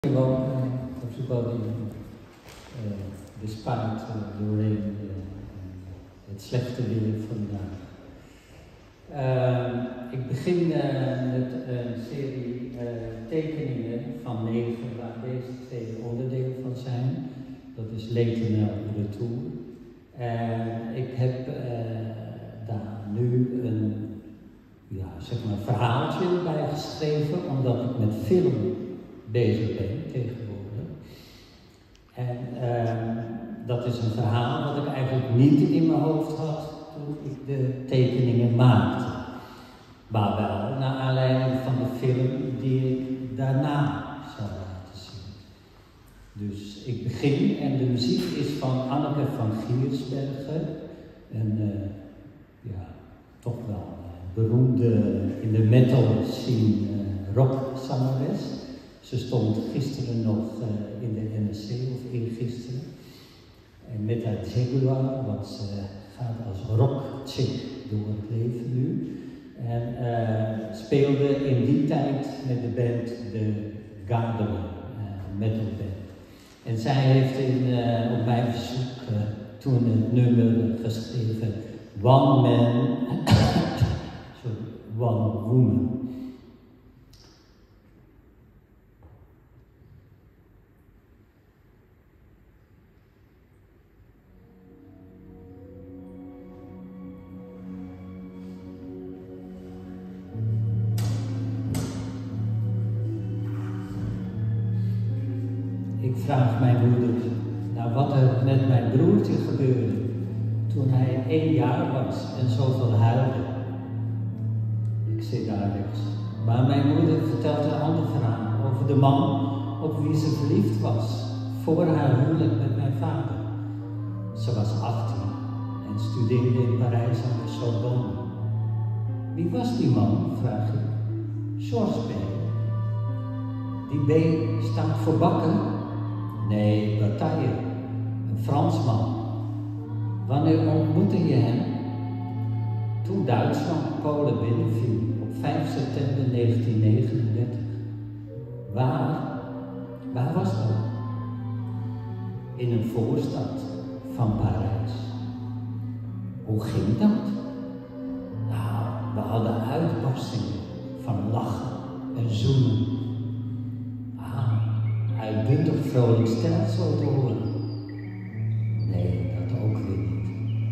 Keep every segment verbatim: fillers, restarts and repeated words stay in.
Gewoon uh, op zoek wel die uh, de spaart uh, doorheen uh, het slechte weer vandaag. Uh, ik begin uh, met een serie uh, tekeningen van negen, waar deze twee onderdeel van zijn. Dat is L'Éternel Retour. Uh, ik heb uh, daar nu een ja, zeg maar verhaaltje bij geschreven, omdat ik met film bezig ben tegenwoordig. En uh, dat is een verhaal wat ik eigenlijk niet in mijn hoofd had toen ik de tekeningen maakte. Maar wel naar aanleiding van de film die ik daarna zou laten zien. Dus ik begin en de muziek is van Anneke van Giersbergen. Een uh, ja, toch wel uh, beroemde in de metal scene uh, rockzangeres. Ze stond gisteren nog uh, in de N R C, of eergisteren. En met haar Jaguar, want ze gaat als rockchick door het leven nu. En uh, speelde in die tijd met de band de Gathering, uh, metal band. En zij heeft in, uh, op mijn verzoek uh, toen het nummer geschreven One Man, sorry, One Woman. Ik vraag mijn moeder naar wat er met mijn broertje gebeurde toen hij één jaar was en zoveel huilde. Ik zit daar rechts. Maar mijn moeder vertelt een ander verhaal over de man op wie ze verliefd was voor haar huwelijk met mijn vader. Ze was achttien en studeerde in Parijs aan de Sorbonne. Wie was die man, vraag ik. Georges B. Die B staat voor bakken? Nee, Bataille, een Fransman. Wanneer ontmoette je hem? Toen Duitsland Polen binnenviel op vijf september negentien negenendertig. Waar? Waar was dat? In een voorstad van Parijs. Hoe ging dat? Nou, we hadden uitbarstingen van lachen en zoenen. Uitbundig vrolijk stelsel te horen. Nee, dat ook weer niet.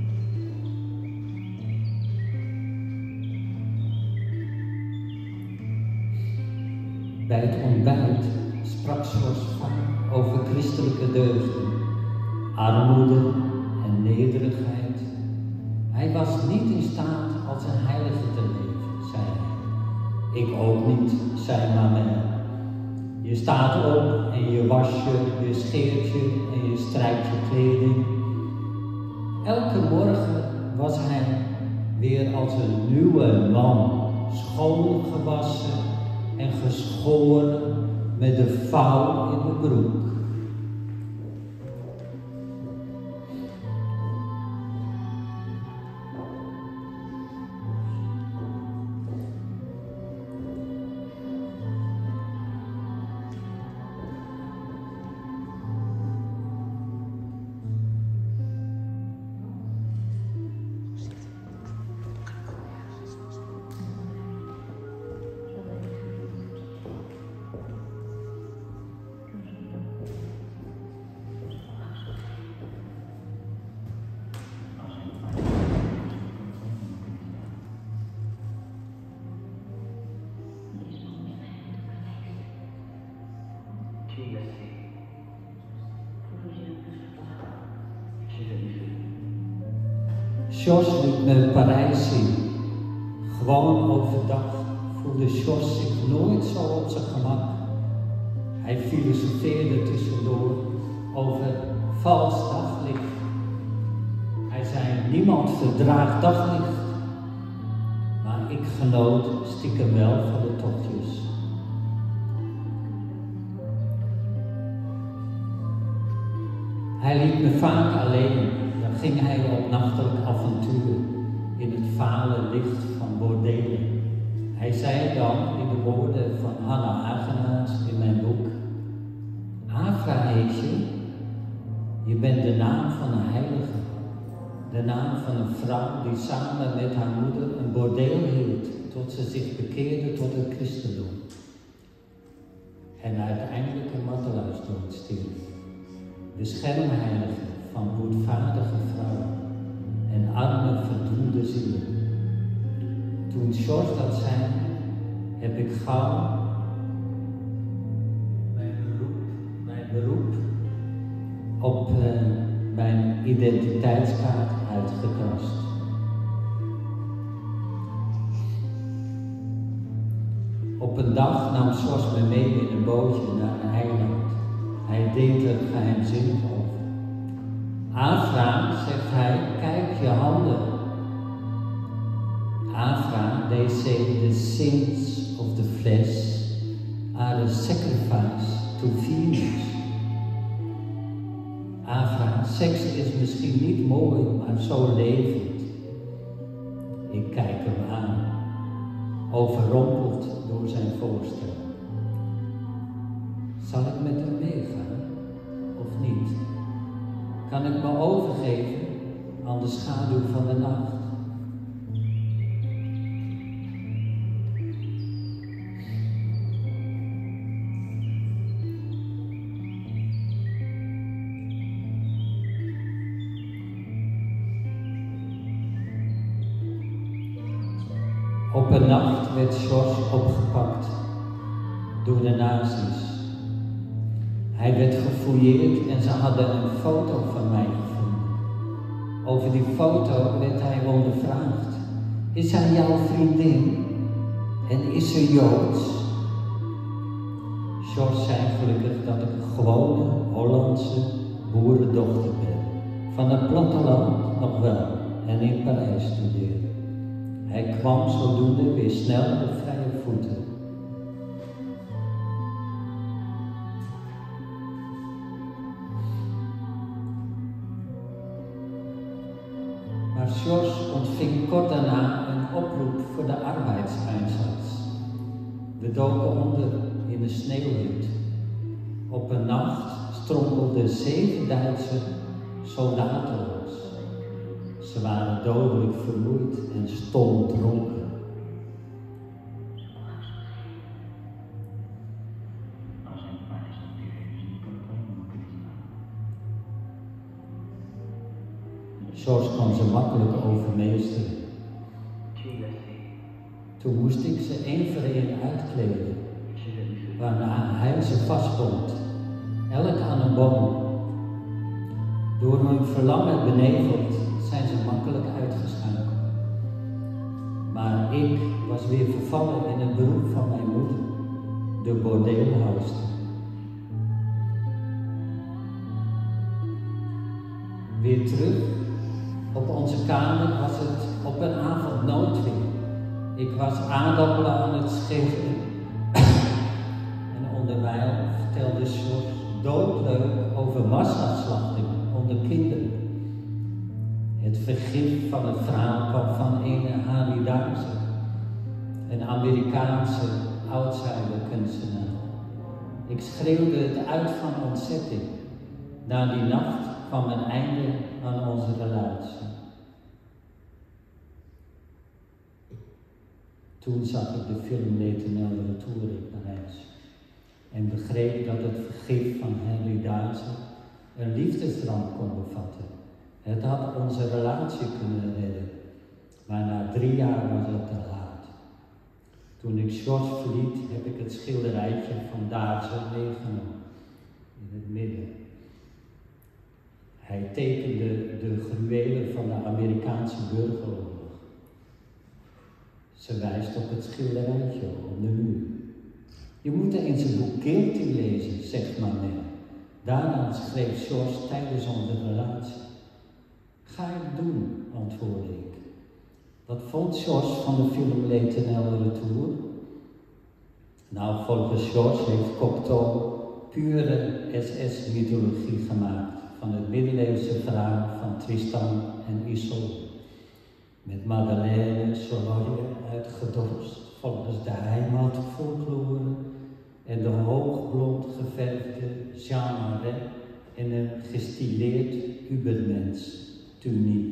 Bij het ontbijt sprak Georges vaak over christelijke deugden, armoede en nederigheid. Hij was niet in staat als een heilige te leven, zei hij. Ik ook niet, zei Mamel. Je staat op en je was je, je scheert je en je strijkt je kleding. Elke morgen was hij weer als een nieuwe man, schoongewassen en geschoren met de vouw in de broek. Georges liet me Parijs zien. Gewoon overdag voelde Georges zich nooit zo op zijn gemak. Hij filosofeerde tussendoor over vals daglicht. Hij zei, niemand verdraagt daglicht. Maar ik genoot stiekem wel van de tochtjes. Hij liet me vaak alleen. Dan ging hij op nachtelijk avontuur in het vale licht van bordelen. Hij zei dan in de woorden van Hannah Agenaars in mijn boek: Je bent de naam van een heilige. De naam van een vrouw die samen met haar moeder een bordeel hield tot ze zich bekeerde tot het christendom. En uiteindelijk een martelaarsdood stierf. De schermheilige van boetvaardige vrouwen en arme verdoemde zielen. Toen George dat zei, heb ik gauw mijn beroep, mijn beroep op uh, mijn identiteitskaart uitgekrast. Op een dag nam George me mee in een bootje naar een eiland. Hij deed er geheimzinnig over. Afra, zegt hij, kijk je handen. Afra, they say the sins of the flesh are a sacrifice to Venus. Afra, seks is misschien niet mooi, maar zo levend. Ik kijk hem aan, overrompeld door zijn voorstel. Zal ik met hem meegaan, of niet? Kan ik me overgeven aan de schaduw van de nacht? Op een nacht werd George opgepakt door de nazi's. Hij werd gefouilleerd en ze hadden een foto van mij gevonden. Over die foto werd hij ondervraagd. Is hij jouw vriendin? En is ze Joods? George zei gelukkig dat ik een gewone Hollandse boerendochter ben. Van het platteland nog wel en in Parijs studeerde. Hij kwam zodoende weer snel op vrije voeten. Maar George ontving kort daarna een oproep voor de arbeidseinsatz. We doken onder in de sneeuwhut. Op een nacht strompelden zeven Duitse soldaten ons. Ze waren dodelijk vermoeid en stom dronken. George kon ze makkelijk overmeesteren. Toen moest ik ze één voor één uitkleden, waarna hij ze vastbond, elk aan een boom. Door hun verlangen beneveld zijn ze makkelijk uitgeschakeld. Maar ik was weer vervallen in het beroep van mijn moeder, de bordeelhoudster. Weer terug op onze kamer was het op een avond noodweer. Ik was aardappelen aan het schilderen en onderwijl vertelde George doodleuk over massaslachtingen onder kinderen. Het vergif van het verhaal kwam van een Harry Dazer, een Amerikaanse outsider-kunstenaar. Ik schreeuwde het uit van ontzetting. Na die nacht kwam een einde aan onze relatie. Toen zag ik de film L'Éternel Retour in Parijs en begreep dat het vergif van Henry Dazer een liefdesdramp kon bevatten. Het had onze relatie kunnen redden, maar na drie jaar was het te laat. Toen ik George verliet, heb ik het schilderijtje van Dazer meegenomen, in het midden. Hij tekende de gruwelen van de Amerikaanse burgeroorlog. Ze wijst op het schilderijtje op de muur. Je moet eens een boek Kilty lezen, zegt Manet. Daarna schreef George tijdens onze relatie. Ga het doen, antwoordde ik. Wat vond George van de film L'Éternel Retour? Nou, volgens George heeft Cocteau pure S S-mythologie gemaakt van het middeleeuwse verhaal van Tristan en Isolde. Met Madeleine, Sologne uitgedorst volgens de heimatfolklore en de hoogblond geverfde Jean Marais in een gestileerd ubermens tuniek.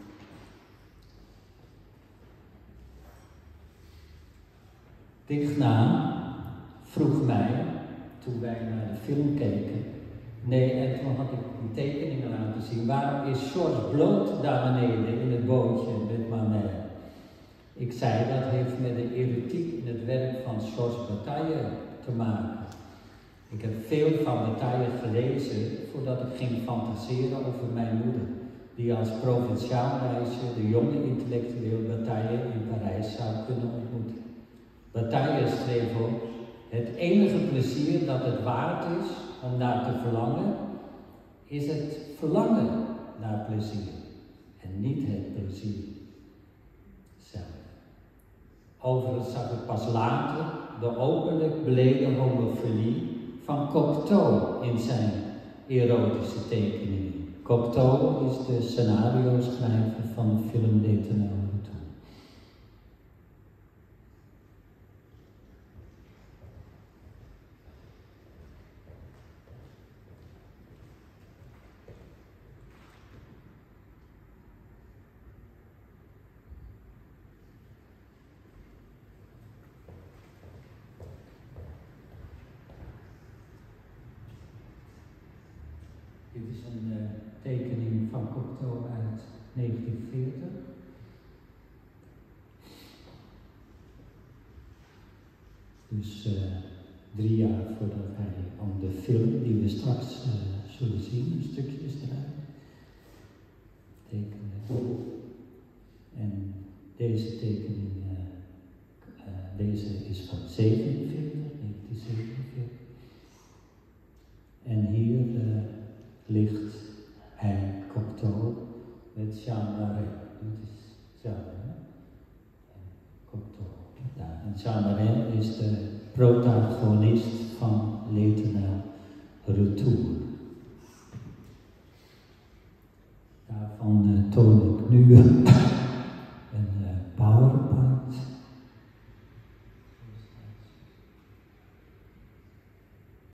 Digna vroeg mij, toen wij naar de film keken, nee, en toen had ik die tekeningen laten zien, waarom is George bloot daar beneden in het bootje met Manet? Ik zei, dat heeft met de erotiek in het werk van Georges Bataille te maken. Ik heb veel van Bataille gelezen voordat ik ging fantaseren over mijn moeder, die als provinciaal meisje de jonge intellectueel Bataille in Parijs zou kunnen ontmoeten. Bataille schreef ook, het enige plezier dat het waard is om naar te verlangen, is het verlangen naar plezier en niet het plezier zelf. Overigens zag ik pas later de openlijk beleden homofilie van Cocteau in zijn erotische tekeningen. Cocteau is de scenario-schrijver van de film L'éternel retour. Dit is een uh, tekening van Cocteau uit negentien veertig. Dus uh, drie jaar voordat hij om de film, die we straks uh, zullen zien, een stukje is eruit, tekende. En deze tekening, uh, uh, deze is van zevenenveertig, negentien zevenenveertig. En hier uh, ligt hij, Cocteau, met Jean Marais. Dat is Jean Marais. Cocteau. Ja, en Jean Marais is de protagonist van L'éternel retour.